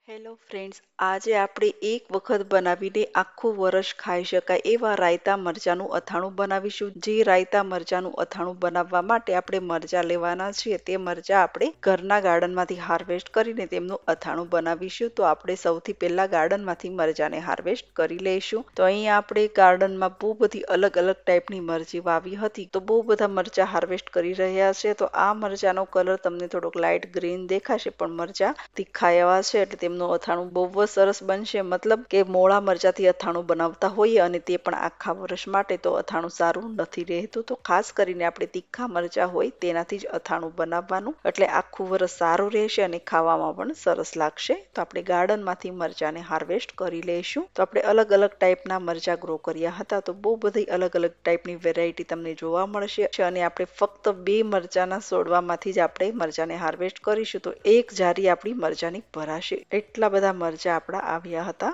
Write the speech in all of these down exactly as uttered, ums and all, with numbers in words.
Hello friends, આજે આપણે એક વખત બનાવીને આખું વર્ષ ખાઈ શકાય એવા રાયતા મરચાંનું અથાણું બનાવીશું. જે રાયતા મરચાંનું અથાણું બનાવવા માટે આપણે મરચાં લેવાના છીએ, તે મરચાં આપણે ઘરના ગાર્ડનમાંથી હાર્વેસ્ટ કરીને તેમનું અથાણું બનાવીશું. તો આપણે સૌથી પહેલા ગાર્ડનમાંથી મરચાંને હાર્વેસ્ટ કરી લઈશું. તો અહીંયા આપણે ગાર્ડનમાં બહુ બધી અલગ અલગ ટાઈપની મરચી વાવી હતી, તો બહુ બધા મરચાં હાર્વેસ્ટ કરી રહ્યા છે. તો આ મરચાંનો કલર તમને થોડોક લાઇટ ગ્રીન દેખાશે, પણ મરચાં તીખા એવા છે એટલે તેમનું અથાણું બહુ જ સરસ બનશે. મતલબ કે મોળા મરચાંથી અથાણું બનાવતા હોઈએ અને તે પણ આખા વર્ષ માટે, તો અથાણું સારું નથી રહેતું. તો ખાસ કરીને આપણે તીખા મરચાં હોય તેનાથી જ અથાણું બનાવવાનું, એટલે આખું વર્ષ સારું રહેશે અને ખાવામાં પણ સરસ લાગશે. તો આપણે ગાર્ડનમાંથી મરચાંને હાર્વેસ્ટ કરી લઈશું. તો આપણે અલગ અલગ ટાઈપના મરચાં ગ્રો કર્યા હતા, તો બહુ બધી અલગ અલગ ટાઈપની વેરાયટી તમને જોવા મળશે. અને આપણે ફક્ત બે મરચાંના છોડવામાંથી જ આપણે મરચાંને હાર્વેસ્ટ કરીશું, તો એક જારી આપણી મરચાંની ભરાશે. એટલા બધા મરચાં આપણા આવ્યા હતા.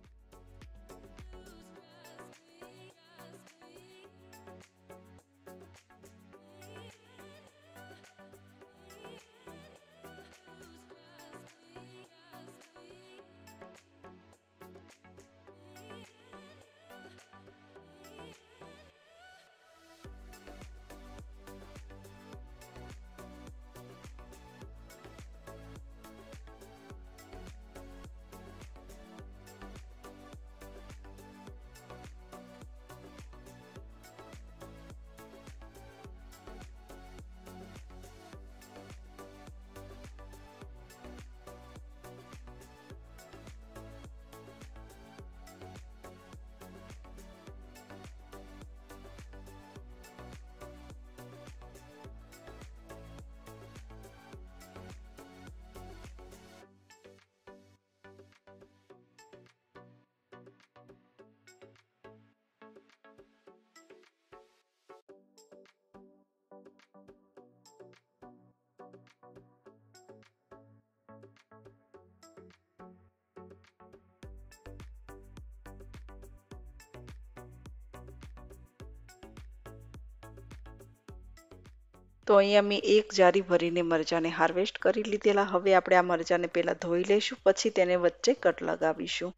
તો અહીંયા મેં એક જારી ભરીને મરચાંને હાર્વેસ્ટ કરી લીધેલા. હવે આપણે આ મરચાંને પહેલા ધોઈ લઈશું, પછી તેને વચ્ચે કટ લગાવીશું.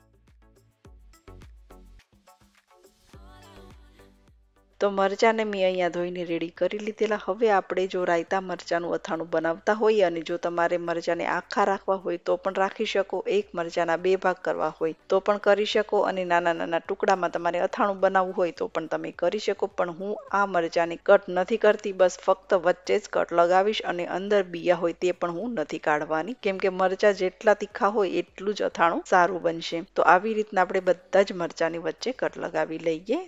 તો મરચાંને મેં અહીંયા ધોઈને રેડી કરી લીધેલા. હવે આપણે જો રાયતા મરચાંનું અથાણું બનાવતા હોઈએ અને જો તમારે મરચાંને આખા રાખવા હોય તો પણ રાખી શકો, એક મરચાંના બે ભાગ કરવા હોય તો પણ કરી શકો, અને નાના નાના ટુકડામાં તમારે અથાણું બનાવવું હોય તો પણ તમે કરી શકો. પણ હું આ મરચાંને કટ નથી કરતી, બસ ફક્ત વચ્ચે જ કટ લગાવીશ, અને અંદર બિયા હોય તે પણ હું નથી કાઢવાની, કેમ કે મરચાં જેટલા તીખા હોય એટલું જ અથાણું સારું બનશે. તો આવી રીતના આપણે બધા જ મરચાંની વચ્ચે કટ લગાવી લઈએ.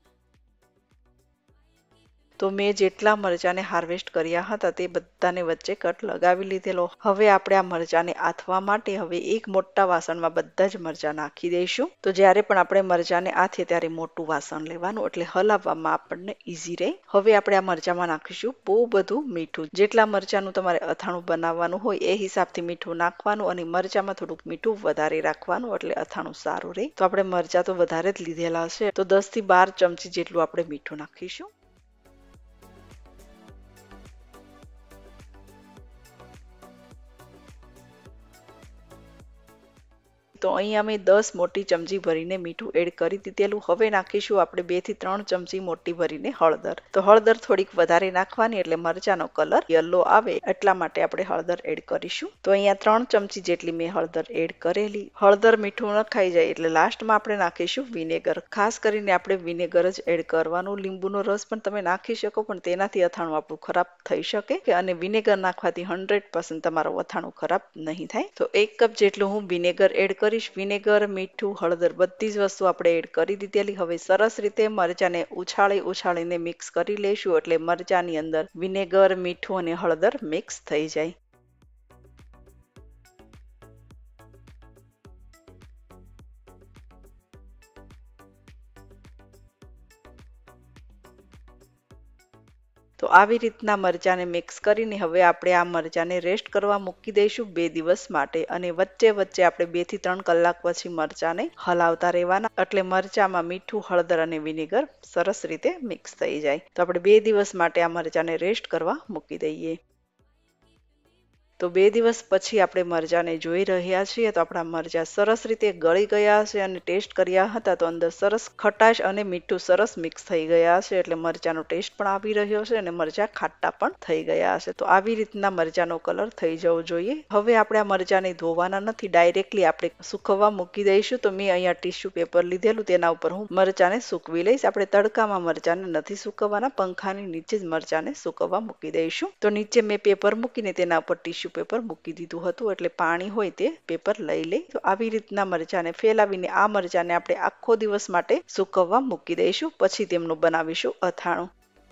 તો મેં જેટલા મરચાંને હાર્વેસ્ટ કર્યા હતા તે બધાને વચ્ચે કટ લગાવી લીધેલો. હવે આપણે આ મરચાંને આથવા માટે હવે એક મોટા વાસણમાં બધા જ મરચાં નાખી દઈશું. તો જ્યારે પણ આપણે મરચાંને આથીએ ત્યારે મોટું વાસણ લેવાનું, એટલે હલાવવામાં આપણને ઈઝી રહે. હવે આપણે આ મરચાંમાં નાખીશું બહુ બધું મીઠું. જેટલા મરચાંનું તમારે અથાણું બનાવવાનું હોય એ હિસાબથી મીઠું નાખવાનું, અને મરચાંમાં થોડુંક મીઠું વધારે રાખવાનું, એટલે અથાણું સારું રહે. તો આપણે મરચાં તો વધારે જ લીધેલા છે, તો દસ થી બાર ચમચી જેટલું આપણે મીઠું નાખીશું. તો અહીંયા અમે દસ મોટી ચમચી ભરીને મીઠું એડ કરી દીધેલું. હવે નાખીશું આપણે બે થી ત્રણ ચમચી મોટી ભરીને હળદર. તો હળદર થોડીક વધારે નાખવાની, એટલે મરચાંનો કલર યલો આવે એટલા માટે આપણે હળદર એડ કરીશું. તો અહીંયા ત્રણ ચમચી જેટલી મેં હળદર એડ કરેલી. હળદર મીઠું ન ખાઈ જાય એટલે લાસ્ટમાં આપણે નાખીશું વિનેગર. ખાસ કરીને આપણે વિનેગર જ એડ કરવાનું. લીંબુનો રસ પણ તમે નાખી શકો, પણ તેનાથી અથાણું આપણું ખરાબ થઈ શકે, અને વિનેગર નાખવાથી હંડ્રેડ પર્સન્ટ તમારું અથાણું ખરાબ નહીં થાય. તો એક કપ જેટલું હું વિનેગર એડ કરી. વિનેગર, મીઠું, હળદર બધી જ વસ્તુ આપણે એડ કરી દીધેલી. હવે સરસ રીતે મરચાંને ઉછાળી ઉછાળીને મિક્સ કરી લઈશું, એટલે મરચાંની અંદર વિનેગર, મીઠું અને હળદર મિક્સ થઈ જાય. તો આવી રીતના મરચાંને મિક્સ કરીને હવે આપણે આ મરચાંને રેસ્ટ કરવા મૂકી દઈશું બે દિવસ માટે, અને વચ્ચે વચ્ચે આપણે બે થી ત્રણ કલાક પછી મરચાંને હલાવતા રહેવાના, એટલે મરચાંમાં મીઠું, હળદર અને વિનેગર સરસ રીતે મિક્સ થઈ જાય. તો આપણે બે દિવસ માટે આ મરચાંને રેસ્ટ કરવા મૂકી દઈએ. તો બે દિવસ પછી આપણે મરચાંને જોઈ રહ્યા છીએ તો આપણા મરચાં સરસ રીતે ગળી ગયા છે અને ટેસ્ટ કર્યા હતા તો અંદર સરસ ખટાશ અને મીઠું સરસ મિક્સ થઈ ગયા છે, એટલે મરચાંનો ટેસ્ટ પણ આવી રહ્યો છે અને મરચાં ખાટા પણ થઈ ગયા છે. તો આવી રીતના મરચાંનો કલર થઈ જવો જોઈએ. હવે આપણે આ મરચાંને ધોવાના નથી, ડાયરેક્ટલી આપણે સુકવવા મૂકી દઈશું. તો મેં અહીંયા ટીશ્યુ પેપર લીધેલું, તેના ઉપર હું મરચાંને સૂકવી લઈશ. આપણે તડકામાં મરચાંને નથી સુકવવાના, પંખાની નીચે જ મરચાંને સુકવવા મૂકી દઈશું. તો નીચે મેં પેપર મૂકીને તેના ઉપર ટીશ્યુ પેપર મૂકી દીધું હતું, એટલે પાણી હોય તે પેપર લઈ લે. તો આવી રીતના મરચાંને ફેલાવીને આ મરચાંને આપણે આખો દિવસ માટે સુકવવા મૂકી દઈશું. પછી તેમનું બનાવીશું અથાણું.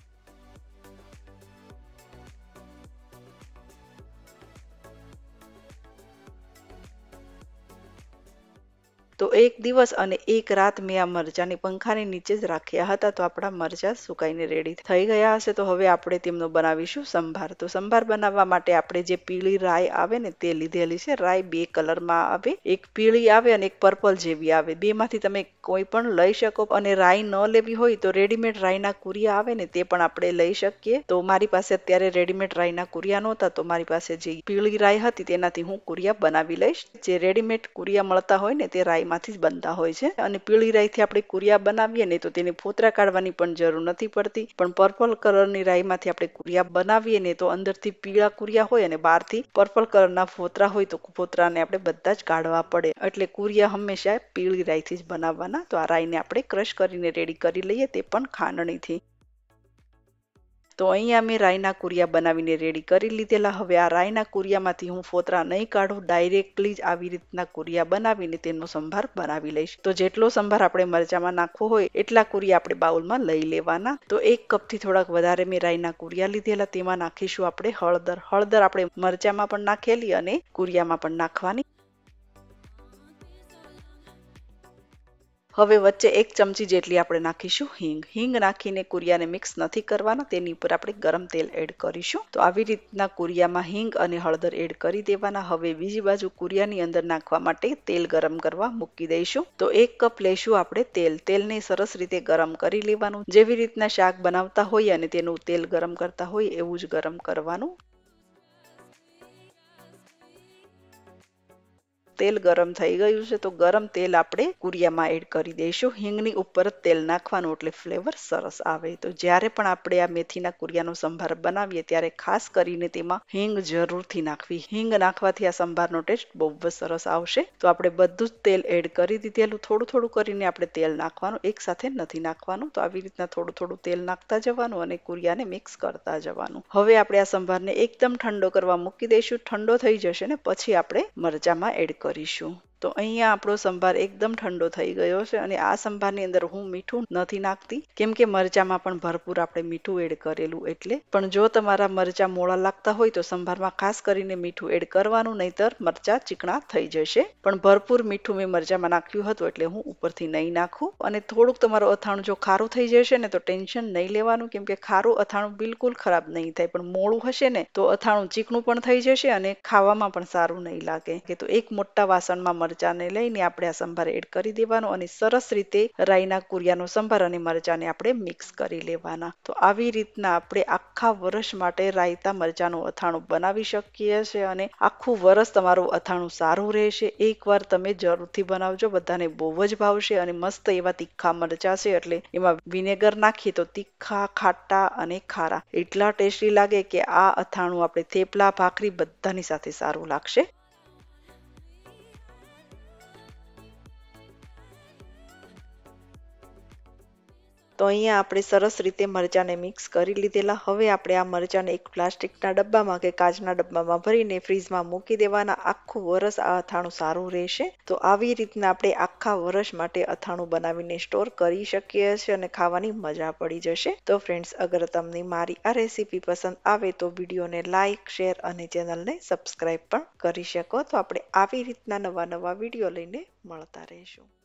તો એક દિવસ અને એક રાત મેં આ મરચાંની પંખાની નીચે જ રાખ્યા હતા. તો આપણા મરચાં સુકાઈને રેડી થઈ ગયા હશે. તો હવે આપણે તેમનો બનાવીશું સંભાર. તો સંભાર બનાવવા માટે આપણે જે પીળી રાઈ આવે ને તે લીધેલી છે. રાઈ બે કલરમાં આવે, એક પીળી આવે અને એક પર્પલ જેવી આવે. બેમાંથી તમે કોઈ પણ લઈ શકો. અને રાઈ ન લેવી હોય તો રેડીમેડ રાઈના કુરિયા આવે ને તે પણ આપણે લઈ શકીએ. તો મારી પાસે અત્યારે રેડીમેડ રાઈના કુરિયા નહોતા, તો મારી પાસે જે પીળી રાઈ હતી તેનાથી હું કુરિયા બનાવી લઈશ. જે રેડીમેડ કુરિયા મળતા હોય ને તે રાઈ માંથી જ બનતા હોય છે. અને પીળી રાઈથી આપણે કુરિયા બનાવીએ ને તો તેની ફોતરા કાઢવાની પણ જરૂર નથી પડતી. પણ પર્પલ કલરની રાઈમાંથી આપણે કુરિયા બનાવીએ ને તો અંદરથી પીળા કુરિયા હોય અને બહારથી પર્પલ કલરના ફોતરા હોય તો ફોતરાને આપણે બધા જ કાઢવા પડે. એટલે કુરિયા હંમેશા પીળી રાઈથી જ બનાવવાના. તો આ રાઈને આપણે ક્રશ કરીને રેડી કરી લઈએ, તે પણ ખાંડણીથી. તો અહીંયા મેં રાઈના કુરિયા બનાવીને રેડી કરી લીધેલા. હવે આ રાઈના કુરિયામાંથી હું ફોતરા નહીં કાઢું, ડાયરેક્ટલી જ આવી રીતના કુરિયા બનાવીને તેનો સંભાર બનાવી લઈશ. તો જેટલો સંભાર આપણે મરચામાં નાખવો હોય એટલા કુરિયા આપણે બાઉલમાં લઈ લેવાના. તો એક કપથી થોડાક વધારે મેં રાઈના કુરિયા લીધેલા. તેમાં નાખીશું આપણે હળદર. હળદર આપણે મરચામાં પણ નાખેલી અને કુરિયામાં પણ નાખવાની. હવે વચ્ચે એક ચમચી જેટલી આપણે નાખીશું હિંગ. હિંગ નાખીને કુરિયાને મિક્સ નથી કરવાના, તેની ઉપર આપણે ગરમ તેલ એડ કરીશું. તો આવી રીતના કુરિયામાં હિંગ અને હળદર એડ કરી દેવાના. હવે બીજી બાજુ કુરિયાની અંદર નાખવા માટે તેલ ગરમ કરવા મૂકી દઈશું. તો એક કપ લઈશું આપણે તેલ. તેલને સરસ રીતે ગરમ કરી લેવાનું. જેવી રીતના શાક બનાવતા હોઈએ અને તેનું તેલ ગરમ કરતા હોય એવું જ ગરમ કરવાનું. તેલ ગરમ થઈ ગયું છે. તો ગરમ તેલ આપણે કુરિયામાં એડ કરી દઈશું. હિંગની ઉપર જ તેલ નાખવાનું એટલે ફ્લેવર સરસ આવે. તો જ્યારે પણ આપણે આ મેથીના કુરિયાનો સંભાર બનાવીએ ત્યારે ખાસ કરીને તેમાં હિંગ જરૂરથી નાખવી. હિંગ નાખવાથી આ સંભારનો ટેસ્ટ બહુ જ સરસ આવશે. તો આપણે બધું જ તેલ એડ કરી દીધેલું. થોડું થોડું કરીને આપણે તેલ નાખવાનું, એક સાથે નથી નાખવાનું. તો આવી રીતના થોડું થોડું તેલ નાખતા જવાનું અને કુરિયાને મિક્સ કરતા જવાનું. હવે આપણે આ સંભારને એકદમ ઠંડો કરવા મૂકી દઈશું. ઠંડો થઈ જશે ને પછી આપણે મરચામાં એડ કરીશું. તો અહીંયા આપણો સંભાર એકદમ ઠંડો થઈ ગયો છે અને આ સંભારની અંદર હું મીઠું નથી નાખતી, કેમ કે મરચામાં પણ ભરપૂર આપણે મીઠું એડ કરેલું એટલે. પણ જો તમારા મરચા મોળા લાગતા હોય તો સંભારમાં ખાસ કરીને મીઠું એડ કરવાનું, નહીતર મરચા ચીકણા થઈ જશે. પણ ભરપૂર મીઠું મેં મરચામાં નાખ્યું હતું એટલે હું ઉપરથી નહીં નાખું. અને થોડુંક તમારું અથાણું જો ખારું થઈ જશે ને તો ટેન્શન નહીં લેવાનું, કેમ કે ખારું અથાણું બિલકુલ ખરાબ નહીં થાય. પણ મોળું હશે ને તો અથાણું ચીકણું પણ થઈ જશે અને ખાવામાં પણ સારું નહીં લાગે. કે તો એક મોટા વાસણમાં મરચાંને લઈને આપણે આ સંભાર એડ કરી દેવાનો અને સરસ રીતે રાઈના કુરિયાનો સંભાર અને મરચાંને આપણે મિક્સ કરી લેવાના. તો આવી રીતના આપણે આખા વર્ષ માટે રાયતા મરચાંનું અથાણું બનાવી શકીએ છીએ અને આખું વર્ષ તમારું અથાણું સારું રહેશે. એકવાર તમે જરૂરથી બનાવજો, બધાને બહુ જ ભાવશે. અને મસ્ત એવા તીખા મરચાં છે એટલે એમાં વિનેગર નાખીએ તો તીખા, ખાટા અને ખારા એટલા ટેસ્ટી લાગે કે આ અથાણું આપણે થેપલા, ભાખરી બધાની સાથે સારું લાગશે. તો અહીંયા આપણે સરસ રીતે મરચાંને મિક્સ કરી લીધેલા. હવે આપણે આ મરચાંને એક પ્લાસ્ટિકના ડબ્બામાં કે કાચના ડબ્બામાં ભરીને ફ્રીજમાં મૂકી દેવાના. આખું વરસ આ અથાણું સારું રહેશે. તો આવી રીતના આપણે આખા વર્ષ માટે અથાણું બનાવીને સ્ટોર કરી શકીએ છીએ અને ખાવાની મજા પડી જશે. તો ફ્રેન્ડ્સ, અગર તમને મારી આ રેસીપી પસંદ આવે તો વિડીયોને લાઇક, શેર અને ચેનલને સબસ્ક્રાઈબ પણ કરી શકો. તો આપણે આવી રીતના નવા નવા વિડીયો લઈને મળતા રહીશું.